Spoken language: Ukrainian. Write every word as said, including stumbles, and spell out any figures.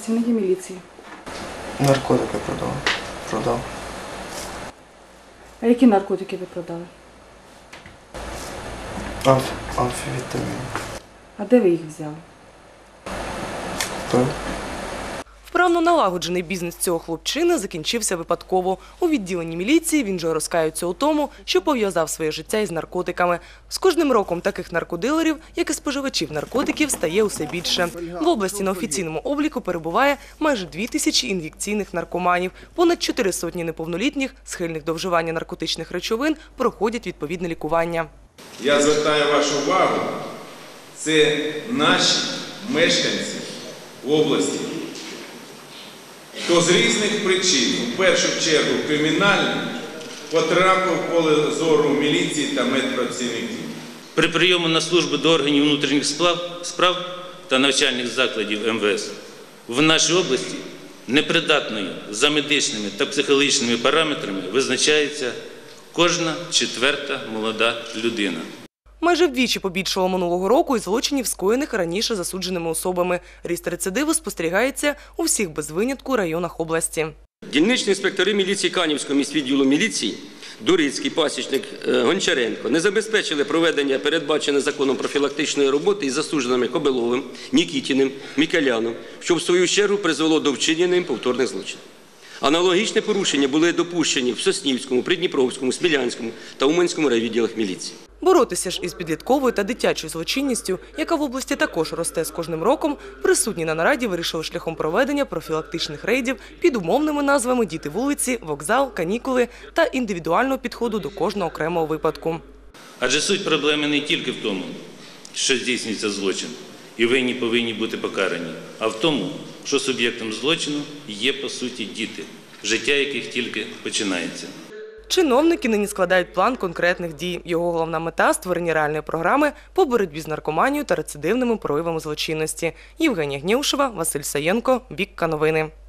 працівники міліції? Наркотики продав. Продав. А які наркотики ви продали? Амф... Амфівітамін. А де ви їх взяли? Пив. Вправно налагоджений бізнес цього хлопчини закінчився випадково. У відділенні міліції він же розкаюється у тому, що пов'язав своє життя із наркотиками. З кожним роком таких наркодилерів, як і споживачів наркотиків, стає усе більше. В області на офіційному обліку перебуває майже дві тисячі ін'єкційних наркоманів. Понад чотири сотні неповнолітніх, схильних до вживання наркотичних речовин, проходять відповідне лікування. Я звертаю вашу увагу, це наші мешканці області, хто з різних причин, в першу чергу кримінальних, потрапив в поле зору міліції та медпрацівників. При прийому на службу до органів внутрішніх справ та навчальних закладів ем ве ес в нашій області непридатною за медичними та психологічними параметрами визначається кожна четверта молода людина. Майже вдвічі побільшало минулого року і злочинів, скоєних раніше засудженими особами. Ріст рецидиву спостерігається у всіх без винятку районах області. Дільничні інспектори міліції Канівського міськвідділу міліції Дурицький, Пасічник, Гончаренко не забезпечили проведення передбаченої законом профілактичної роботи із засудженими Кобиловим, Нікітіним, Мікеляном, що в свою чергу призвело до вчинення ним повторних злочинів. Аналогічні порушення були допущені в Соснівському, Придніпровському, Смілянському та Уманському райвідділах міліції. Боротися ж із підлітковою та дитячою злочинністю, яка в області також росте з кожним роком, присутні на нараді вирішили шляхом проведення профілактичних рейдів під умовними назвами «Діти вулиці», «Вокзал», «Канікули» та індивідуального підходу до кожного окремого випадку. Адже суть проблеми не тільки в тому, що здійснюється злочин, і винні повинні бути покарані, а в тому, що суб'єктом злочину є, по суті, діти, життя яких тільки починається. Чиновники нині складають план конкретних дій. Його головна мета – створення реальної програми по боротьбі з наркоманією та рецидивними проявами злочинності. Євгенія Гнєушева, Василь Саєнко, Вікка Новини.